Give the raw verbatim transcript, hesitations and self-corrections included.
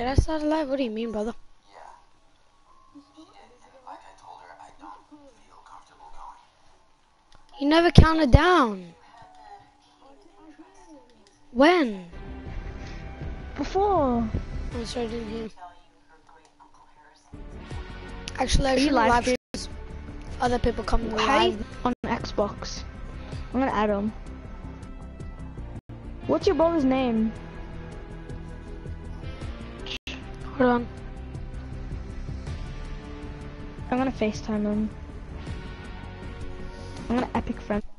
Did I start live? What do you mean, brother? You never counted down. When? Before. I'm sorry, I didn't hear. Actually, I Are you should live live stream? other people coming Hey, live. on Xbox. I'm gonna add him. What's your brother's name? Hold on. I'm gonna FaceTime him. I'm gonna epic friend.